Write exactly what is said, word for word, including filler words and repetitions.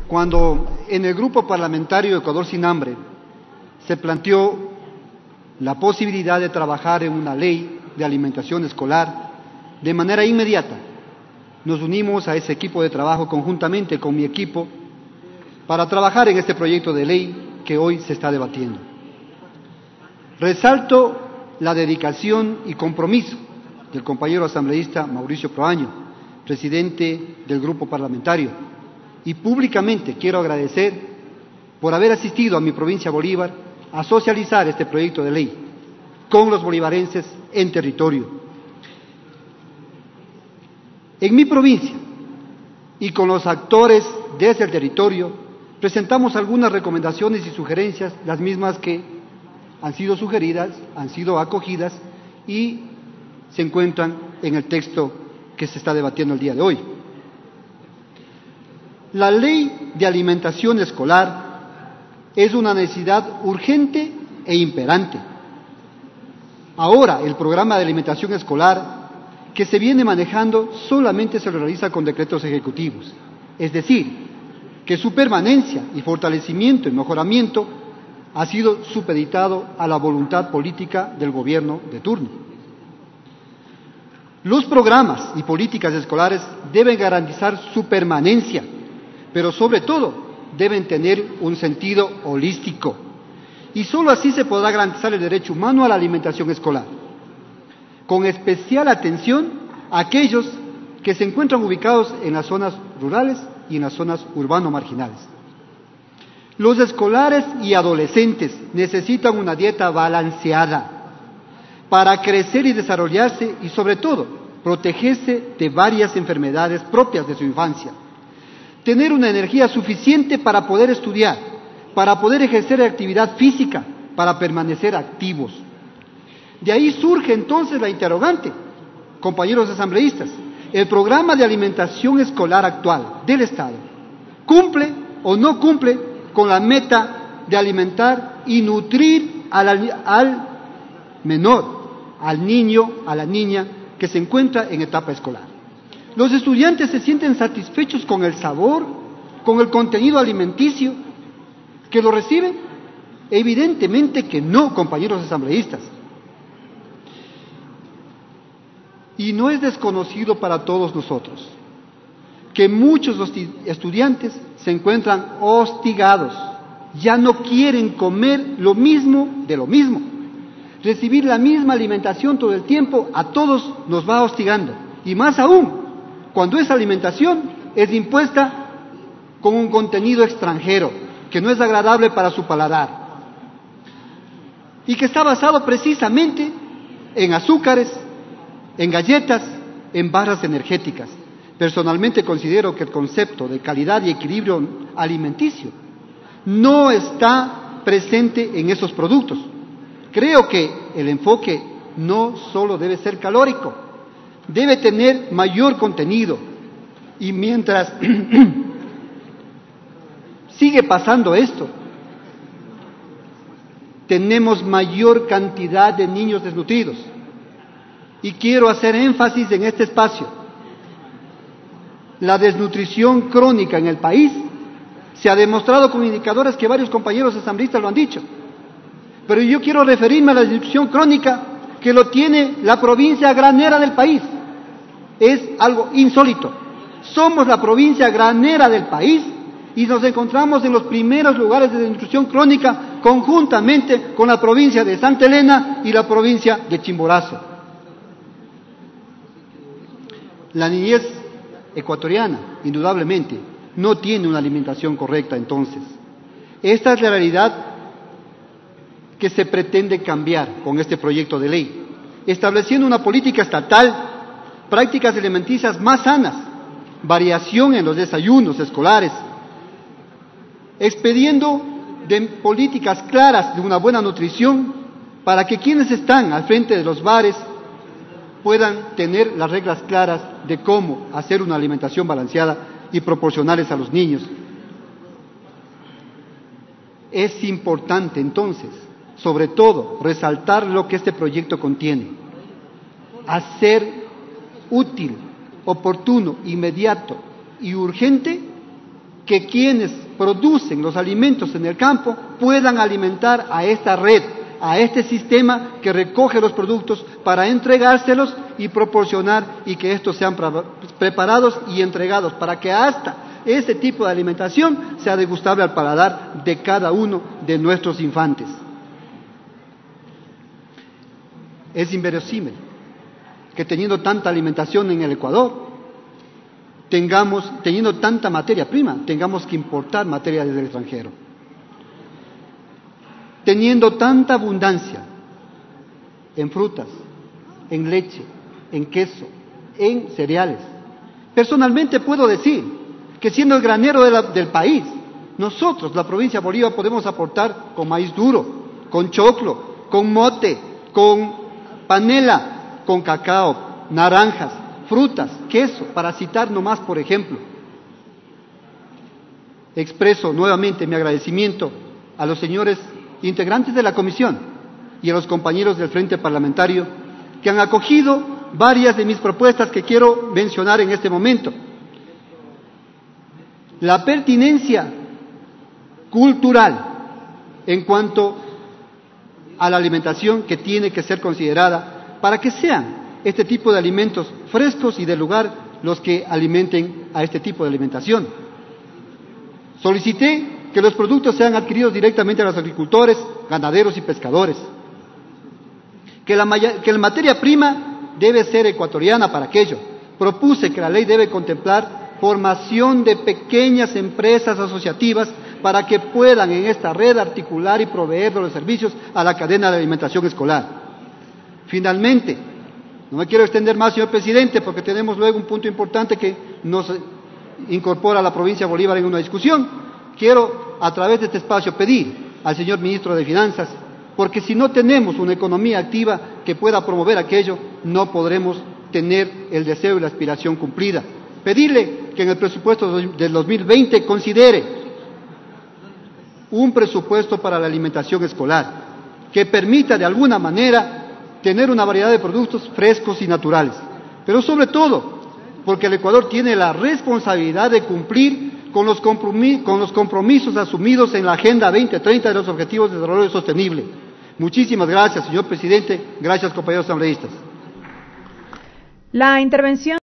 Cuando en el Grupo Parlamentario Ecuador Sin Hambre se planteó la posibilidad de trabajar en una ley de alimentación escolar de manera inmediata, nos unimos a ese equipo de trabajo conjuntamente con mi equipo para trabajar en este proyecto de ley que hoy se está debatiendo. Resalto la dedicación y compromiso del compañero asambleísta Mauricio Proaño, presidente del grupo parlamentario, y públicamente quiero agradecer por haber asistido a mi provincia Bolívar a socializar este proyecto de ley con los bolivarenses en territorio. En mi provincia y con los actores desde el territorio presentamos algunas recomendaciones y sugerencias, las mismas que han sido sugeridas, han sido acogidas y se encuentran en el texto que se está debatiendo el día de hoy. La ley de alimentación escolar es una necesidad urgente e imperante. Ahora, el programa de alimentación escolar que se viene manejando solamente se realiza con decretos ejecutivos, es decir, que su permanencia y fortalecimiento y mejoramiento ha sido supeditado a la voluntad política del gobierno de turno. Los programas y políticas escolares deben garantizar su permanencia, pero sobre todo deben tener un sentido holístico, y sólo así se podrá garantizar el derecho humano a la alimentación escolar, con especial atención a aquellos que se encuentran ubicados en las zonas rurales y en las zonas urbano-marginales. Los escolares y adolescentes necesitan una dieta balanceada para crecer y desarrollarse y, sobre todo, protegerse de varias enfermedades propias de su infancia. Tener una energía suficiente para poder estudiar, para poder ejercer actividad física, para permanecer activos. De ahí surge entonces la interrogante, compañeros asambleístas: ¿el programa de alimentación escolar actual del Estado cumple o no cumple con la meta de alimentar y nutrir al, al menor, al niño, a la niña que se encuentra en etapa escolar? ¿Los estudiantes se sienten satisfechos con el sabor, con el contenido alimenticio que lo reciben? Evidentemente que no, compañeros asambleístas. Y no es desconocido para todos nosotros que muchos estudiantes se encuentran hostigados, ya no quieren comer lo mismo de lo mismo. Recibir la misma alimentación todo el tiempo a todos nos va hostigando, y más aún cuando esa alimentación es impuesta con un contenido extranjero que no es agradable para su paladar y que está basado precisamente en azúcares, en galletas, en barras energéticas. Personalmente considero que el concepto de calidad y equilibrio alimenticio no está presente en esos productos. Creo que el enfoque no solo debe ser calórico, debe tener mayor contenido. Y mientras sigue pasando esto, tenemos mayor cantidad de niños desnutridos. Y quiero hacer énfasis en este espacio. La desnutrición crónica en el país se ha demostrado con indicadores que varios compañeros asambleístas lo han dicho. Pero yo quiero referirme a la desnutrición crónica que lo tiene la provincia granera del país. Es algo insólito. Somos la provincia granera del país y nos encontramos en los primeros lugares de desnutrición crónica conjuntamente con la provincia de Santa Elena y la provincia de Chimborazo. La niñez ecuatoriana, indudablemente, no tiene una alimentación correcta entonces. Esta es la realidad que se pretende cambiar con este proyecto de ley, estableciendo una política estatal, prácticas alimenticias más sanas, variación en los desayunos escolares, expediendo de políticas claras de una buena nutrición para que quienes están al frente de los bares puedan tener las reglas claras de cómo hacer una alimentación balanceada y proporcionales a los niños. Es importante entonces, sobre todo, resaltar lo que este proyecto contiene, hacer útil, oportuno, inmediato y urgente que quienes producen los alimentos en el campo puedan alimentar a esta red, a este sistema que recoge los productos para entregárselos y proporcionar y que estos sean preparados y entregados para que hasta este tipo de alimentación sea degustable al paladar de cada uno de nuestros infantes. Es inverosímil que teniendo tanta alimentación en el Ecuador, tengamos, teniendo tanta materia prima, tengamos que importar materia desde el extranjero. Teniendo tanta abundancia en frutas, en leche, en queso, en cereales. Personalmente puedo decir que siendo el granero de la, del país, nosotros, la provincia de Bolívar, podemos aportar con maíz duro, con choclo, con mote, con panela, con cacao, naranjas, frutas, queso, para citar nomás por ejemplo. Expreso nuevamente mi agradecimiento a los señores integrantes de la comisión y a los compañeros del Frente Parlamentario que han acogido varias de mis propuestas que quiero mencionar en este momento. La pertinencia cultural en cuanto a la alimentación que tiene que ser considerada para que sean este tipo de alimentos frescos y de lugar los que alimenten a este tipo de alimentación. Solicité que los productos sean adquiridos directamente a los agricultores, ganaderos y pescadores. Que la, que la materia prima debe ser ecuatoriana para aquello. Propuse que la ley debe contemplar formación de pequeñas empresas asociativas para que puedan en esta red articular y proveer de los servicios a la cadena de alimentación escolar. Finalmente, no me quiero extender más, señor presidente, porque tenemos luego un punto importante que nos incorpora a la provincia de Bolívar en una discusión. Quiero, a través de este espacio, pedir al señor ministro de Finanzas, porque si no tenemos una economía activa que pueda promover aquello, no podremos tener el deseo y la aspiración cumplida. Pedirle que en el presupuesto del dos mil veinte considere un presupuesto para la alimentación escolar, que permita de alguna manera tener una variedad de productos frescos y naturales, pero sobre todo porque el Ecuador tiene la responsabilidad de cumplir con los compromisos, con los compromisos asumidos en la Agenda veinte treinta de los Objetivos de Desarrollo Sostenible. Muchísimas gracias, señor presidente. Gracias, compañeros asambleístas. La intervención